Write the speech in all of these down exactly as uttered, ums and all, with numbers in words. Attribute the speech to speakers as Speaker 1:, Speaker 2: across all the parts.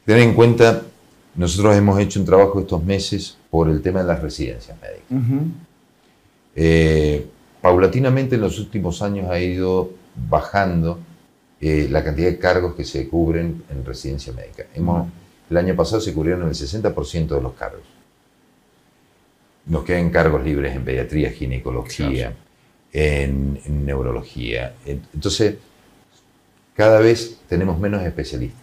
Speaker 1: Tener en cuenta, nosotros hemos hecho un trabajo estos meses por el tema de las residencias médicas. Uh-huh. eh, paulatinamente en los últimos años ha ido bajando eh, la cantidad de cargos que se cubren en residencia médica. Hemos, uh-huh. El año pasado se cubrieron el sesenta por ciento de los cargos. Nos quedan cargos libres en pediatría, ginecología, claro. en, en neurología. Entonces, cada vez tenemos menos especialistas.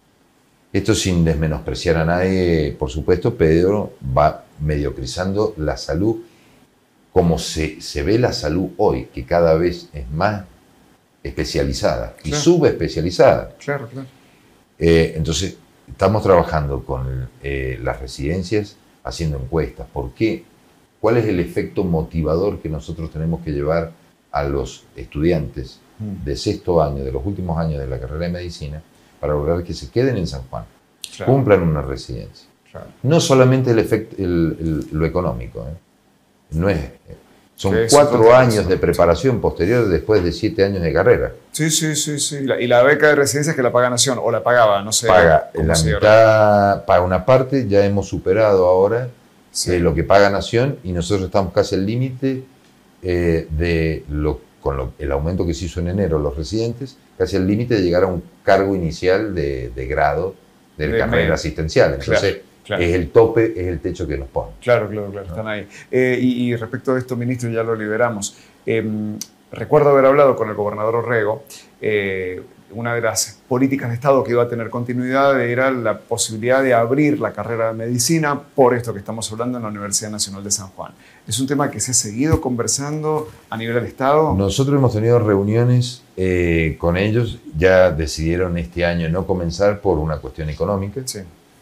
Speaker 1: Esto sin desmenospreciar a nadie, por supuesto, pero va mediocrizando la salud como se, se ve la salud hoy, que cada vez es más especializada y claro. subespecializada.
Speaker 2: Claro, claro.
Speaker 1: Eh, entonces, estamos trabajando con eh, las residencias, haciendo encuestas. ¿Por qué? ¿Cuál es el efecto motivador que nosotros tenemos que llevar a los estudiantes mm. de sexto año, de los últimos años de la carrera de medicina, para lograr que se queden en San Juan, claro. cumplan una residencia? Claro. No solamente el efecto, el, el, lo económico, ¿eh? No es, son sí, cuatro años de preparación posterior después de siete años de carrera.
Speaker 2: Sí, sí, sí, sí. Y la, y la beca de residencia es que la paga Nación, o la pagaba, no sé.
Speaker 1: Paga la mitad, paga una parte, ya hemos superado ahora sí. eh, lo que paga Nación y nosotros estamos casi al límite eh, de lo, con lo, el aumento que se hizo en enero los residentes, casi al límite de llegar a un cargo inicial de, de grado de, de carrera medio. asistencial. Entonces, claro. Claro. Es el tope, es el techo que nos pone.
Speaker 2: Claro, claro, claro, están ahí. Eh, y, y respecto a esto, ministro, ya lo liberamos. Eh, recuerdo haber hablado con el gobernador Orrego. Eh, una de las políticas de Estado que iba a tener continuidad era la posibilidad de abrir la carrera de medicina por esto que estamos hablando en la Universidad Nacional de San Juan. ¿Es un tema que se ha seguido conversando a nivel del Estado?
Speaker 1: Nosotros hemos tenido reuniones eh, con ellos. Ya decidieron este año no comenzar por una cuestión económica.
Speaker 2: Sí.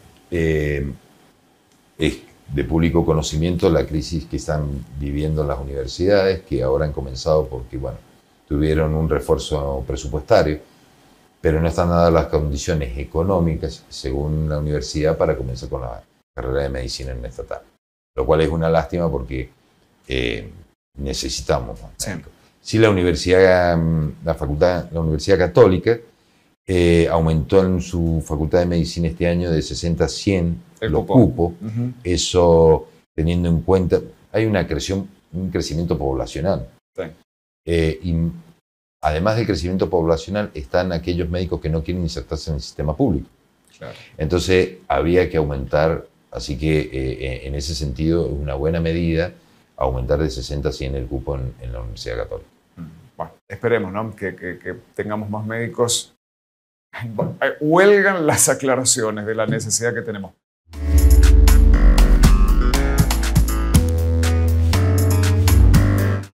Speaker 1: Eh, es de público conocimiento la crisis que están viviendo las universidades, que ahora han comenzado porque, bueno, tuvieron un refuerzo presupuestario, pero no están dadas las condiciones económicas, según la universidad, para comenzar con la carrera de medicina en estatal. Lo cual es una lástima porque eh, necesitamos.
Speaker 2: Sí.
Speaker 1: Sí, la universidad, la facultad, la Universidad Católica, Eh, aumentó en su facultad de medicina este año de sesenta a cien
Speaker 2: el
Speaker 1: los
Speaker 2: cupo.
Speaker 1: cupos.
Speaker 2: Uh-huh.
Speaker 1: Eso teniendo en cuenta, hay una creación, un crecimiento poblacional.
Speaker 2: Sí.
Speaker 1: Eh, y además del crecimiento poblacional, están aquellos médicos que no quieren insertarse en el sistema público.
Speaker 2: Claro.
Speaker 1: Entonces había que aumentar, así que eh, en ese sentido es una buena medida aumentar de sesenta a cien el cupo en, en la Universidad Católica.
Speaker 2: Bueno, esperemos, ¿no? que, que, que tengamos más médicos. Huelgan las aclaraciones de la necesidad que tenemos.